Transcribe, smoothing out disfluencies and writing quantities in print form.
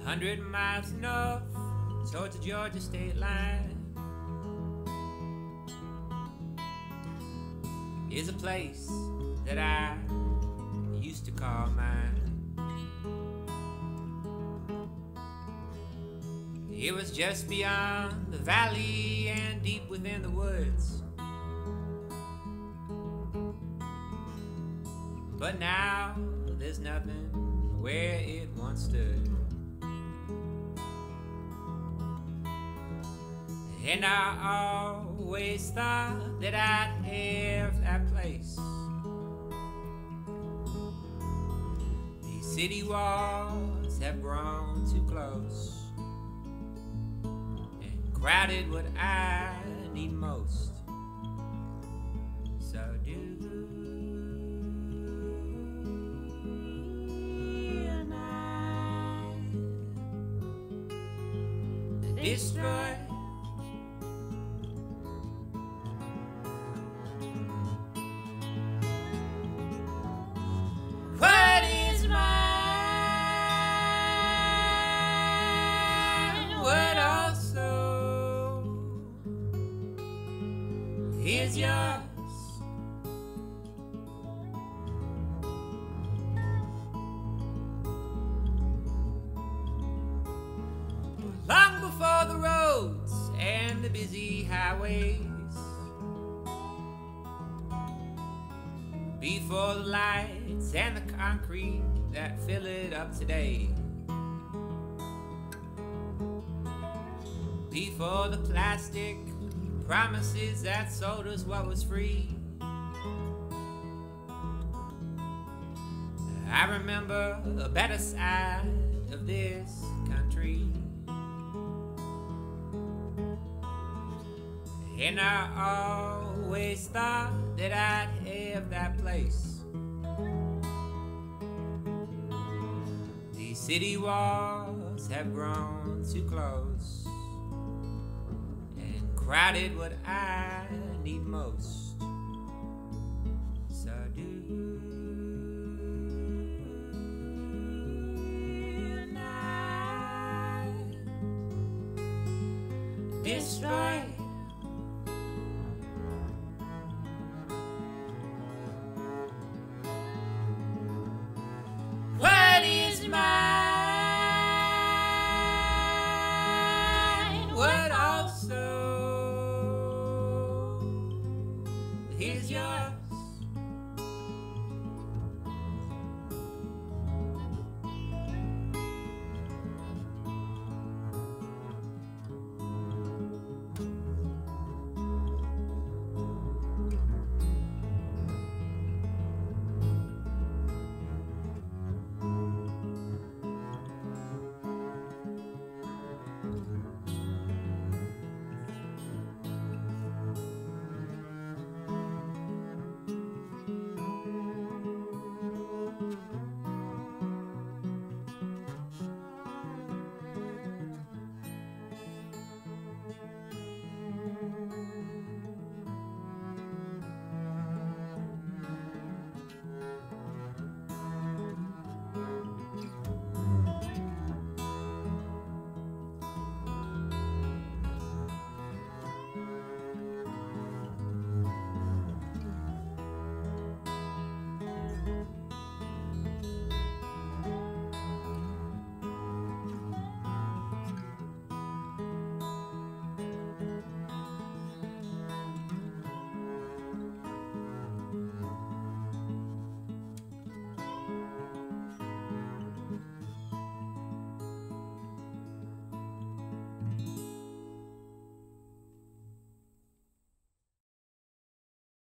100 miles north towards the Georgia state line is a place that I used to call mine. It was just beyond the valley and deep within the woods. But now there's nothing where it once stood. And I always thought that I'd have that place. These city walls have grown too close and crowded what I need most. So do destroy what is mine, what also is yours. Long before the roads and the busy highways, before the lights and the concrete that fill it up today, before the plastic promises that sold us what was free, I remember a better side of this country. And I always thought that I'd have that place. These city walls have grown too close and crowded what I need most. So do not destroy